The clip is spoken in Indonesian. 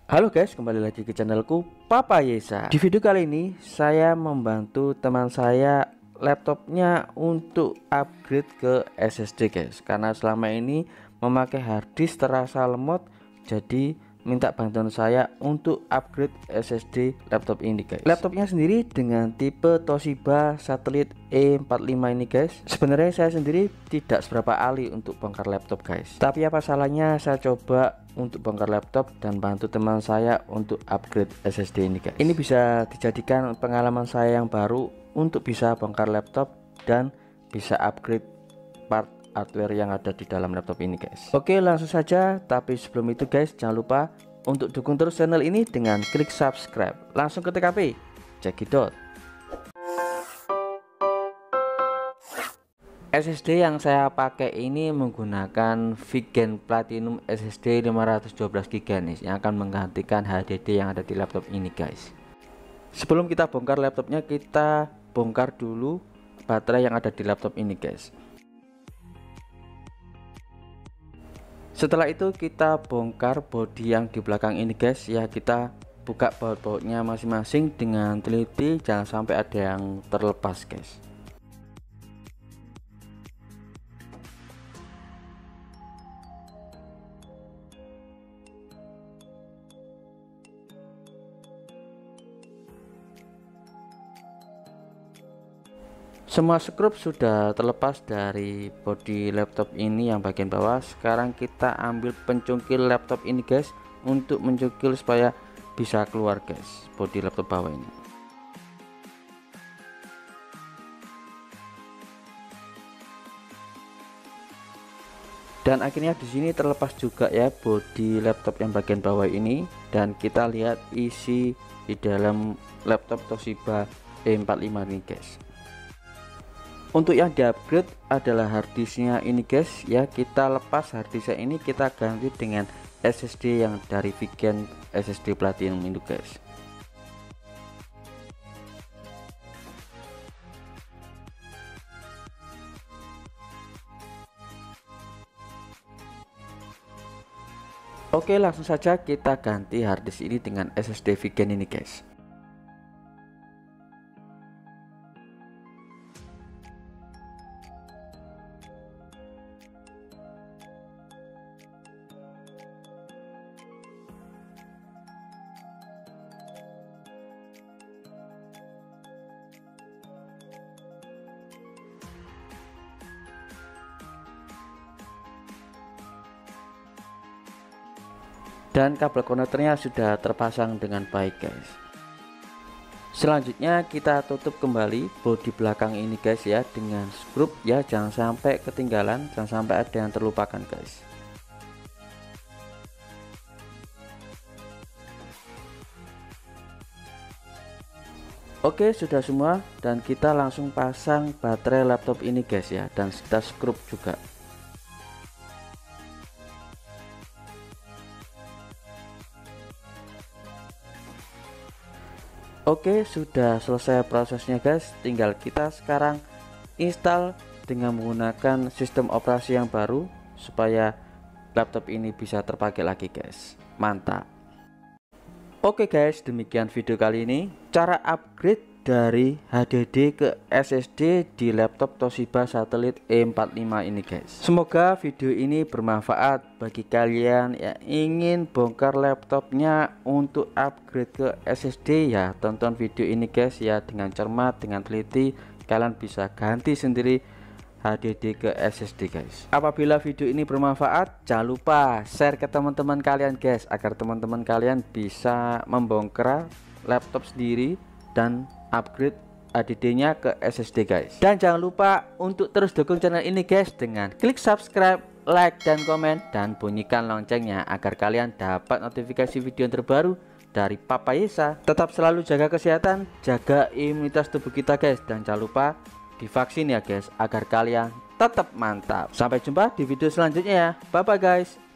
Halo guys, kembali lagi ke channelku Papa Yesa. Di video kali ini saya membantu teman saya laptopnya untuk upgrade ke SSD guys, karena selama ini memakai harddisk terasa lemot, jadi minta bantuan saya untuk upgrade SSD laptop ini guys. Laptopnya sendiri dengan tipe Toshiba Satellite E45 ini guys. Sebenarnya saya sendiri tidak seberapa ahli untuk bongkar laptop guys, tapi apa salahnya saya coba untuk bongkar laptop dan bantu teman saya untuk upgrade SSD ini guys. Ini bisa dijadikan pengalaman saya yang baru untuk bisa bongkar laptop dan bisa upgrade part hardware yang ada di dalam laptop ini guys. Oke, langsung saja, tapi sebelum itu guys, jangan lupa untuk dukung terus channel ini dengan klik subscribe. Langsung ke TKP, cekidot. SSD yang saya pakai ini menggunakan Vigen Platinum SSD 512GB nih, yang akan menggantikan HDD yang ada di laptop ini guys. Sebelum kita bongkar laptopnya, kita bongkar dulu baterai yang ada di laptop ini guys. Setelah itu kita bongkar bodi yang di belakang ini guys ya. Kita buka baut-bautnya masing-masing dengan teliti, jangan sampai ada yang terlepas guys. Semua skrup sudah terlepas dari bodi laptop ini yang bagian bawah. Sekarang kita ambil pencungkil laptop ini guys, untuk mencungkil supaya bisa keluar guys bodi laptop bawah ini. Dan akhirnya di sini terlepas juga ya bodi laptop yang bagian bawah ini, dan kita lihat isi di dalam laptop Toshiba E45 ini guys. Untuk yang di-upgrade adalah harddisknya ini guys ya. Kita lepas harddisknya ini, kita ganti dengan SSD yang dari Vigen SSD Platinum ini guys. Oke, langsung saja kita ganti harddisk ini dengan SSD Vigen ini guys. Dan kabel konektornya sudah terpasang dengan baik guys. Selanjutnya kita tutup kembali bodi belakang ini guys ya dengan skrup ya, jangan sampai ketinggalan, jangan sampai ada yang terlupakan guys. Oke, sudah semua, dan kita langsung pasang baterai laptop ini guys ya, dan kita skrup juga. Oke, sudah selesai prosesnya guys. Tinggal kita sekarang install dengan menggunakan sistem operasi yang baru supaya laptop ini bisa terpakai lagi guys. Mantap. Oke guys, demikian video kali ini, cara upgrade dari HDD ke SSD di laptop Toshiba Satellite E45 ini guys. Semoga video ini bermanfaat bagi kalian yang ingin bongkar laptopnya untuk upgrade ke SSD ya. Tonton video ini guys ya dengan cermat, dengan teliti, kalian bisa ganti sendiri HDD ke SSD guys. Apabila video ini bermanfaat, jangan lupa share ke teman-teman kalian guys, agar teman-teman kalian bisa membongkar laptop sendiri dan upgrade HDD nya ke SSD guys. Dan jangan lupa untuk terus dukung channel ini guys dengan klik subscribe, like, dan komen, dan bunyikan loncengnya agar kalian dapat notifikasi video yang terbaru dari Papa Yesa. Tetap selalu jaga kesehatan, jaga imunitas tubuh kita guys, dan jangan lupa divaksin ya guys agar kalian tetap mantap. Sampai jumpa di video selanjutnya ya. Bye bye guys.